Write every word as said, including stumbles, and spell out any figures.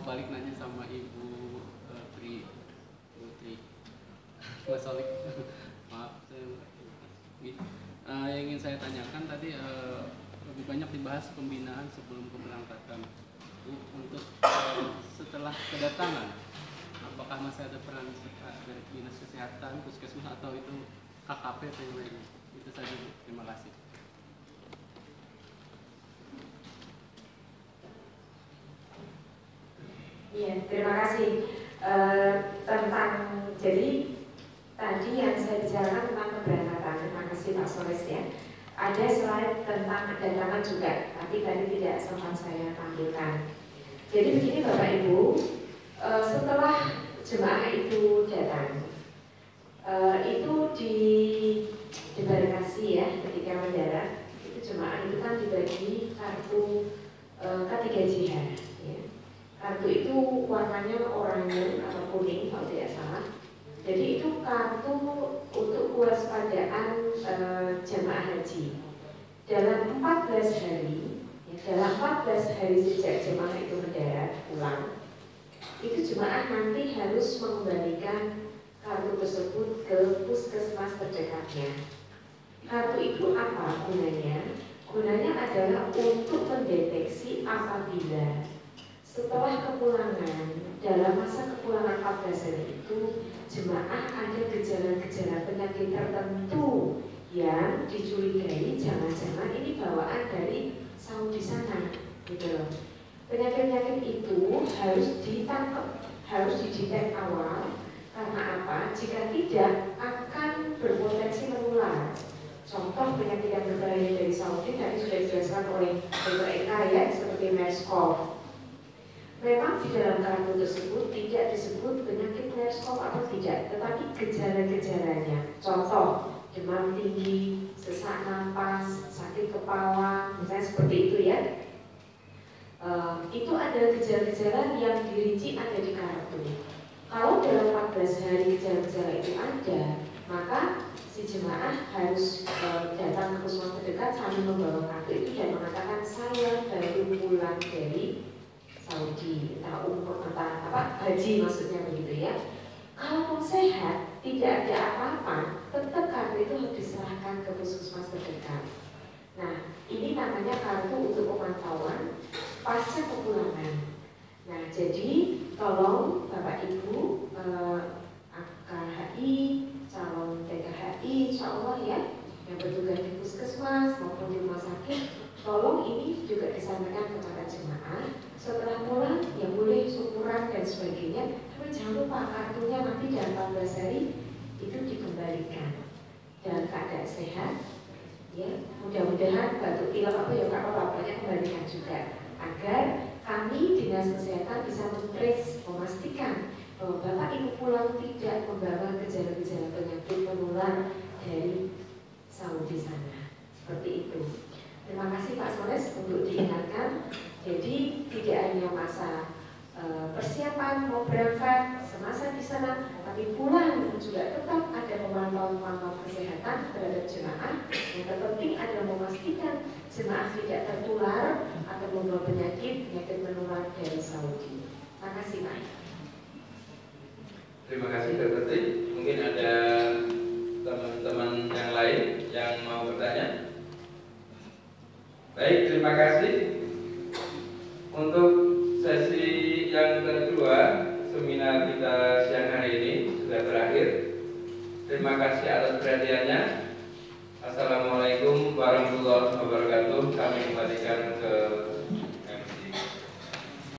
balik nanya sama Ibu uh, Tri Putri Mas Solik. Maaf, saya uh, yang ingin saya tanyakan tadi uh, lebih banyak dibahas pembinaan sebelum keberangkatan. Untuk uh, setelah kedatangan, apakah masih ada peran dari dinas kesehatan, puskesmas atau itu K K P P W? Itu saja, Bu. Terima kasih. Iya, terima kasih. Uh, tentang jadi tadi yang saya bicarakan tentang keberangkatan. Terima kasih Pak Soles ya. Ada slide tentang kedatangan juga, tapi tadi tidak sempat saya tampilkan. Jadi begini Bapak Ibu, uh, setelah jemaah itu datang, uh, itu di debarkasi ya ketika mendarat, itu jemaah itu kan dibagi kartu uh, K tiga J H. Ya. Kartu itu warnanya oranye atau kuning kalau tidak salah. Jadi itu kartu untuk kewaspadaan e, jemaah haji. Dalam empat belas hari, ya, dalam empat belas hari sejak jemaah itu mendarat pulang, itu jemaah nanti harus mengembalikan kartu tersebut ke puskesmas terdekatnya. Kartu itu apa gunanya? Gunanya adalah untuk mendeteksi apabila setelah kepulangan, dalam masa kepulangan empat belas hari itu, jemaah ada gejala-gejala penyakit tertentu yang dicurigai jangan-jangan ini bawaan dari Saudi sana, gitu loh. Penyakit-penyakit itu harus ditangkap, harus didetek awal, karena apa? Jika tidak akan berpotensi menular. Contoh penyakit yang berbahaya dari Saudi tadi sudah dijelaskan oleh dokter Eka ya, seperti MERS-CoV. Memang di dalam kartu tersebut tidak disebut penyakit MERS-CoV atau tidak, tetapi gejala-gejalanya. Contoh, demam tinggi, sesak napas, sakit kepala, misalnya seperti itu ya. Uh, itu ada gejala-gejala yang dirinci ada di kartu. Kalau dalam empat belas hari gejala-gejala itu ada, maka si jemaah harus uh, datang ke puskesmas terdekat sambil membawa kartu itu dan mengatakan saya baru pulang dari Saudi, entah umroh, entah apa, haji maksudnya begitu ya. Kalau sehat, tidak ada apa-apa, tetap kartu itu harus diserahkan ke puskesmas terdekat. Nah, ini namanya kartu untuk pemantauan pasca kepulangan. Nah, jadi tolong Bapak Ibu eh, A K H I, calon T K H I, insya Allah ya, yang bertugas di puskesmas maupun di rumah sakit, tolong ini juga disampaikan kepada jemaah. Setelah pulang, ya boleh syukuran dan sebagainya, tapi jangan lupa kartunya nanti dalam empat belas hari itu dikembalikan dalam keadaan sehat. Ya, mudah-mudahan batuk pilek apa ya Kak bapaknya kembalikan juga, agar kami dinas kesehatan bisa men-trace, memastikan bahwa Bapak Ibu pulang tidak membawa gejala-gejala penyakit menular dari Saudi sana. Seperti itu. Terima kasih Pak Soles untuk diingatkan. Jadi tidak hanya masa e, persiapan mau berangkat semasa di sana, tapi pulang juga tetap ada pemantauan-pemantauan kesehatan terhadap jemaah. Yang terpenting adalah memastikan jemaah tidak tertular atau membawa penyakit penyakit menular dari Saudi. Terima kasih Pak. Terima kasih Dokter Tri. Mungkin ada teman-teman yang lain yang mau bertanya. Baik, terima kasih. Untuk sesi yang kedua seminar kita siang hari ini sudah berakhir. Terima kasih atas perhatiannya. Assalamualaikum warahmatullahi wabarakatuh. Kami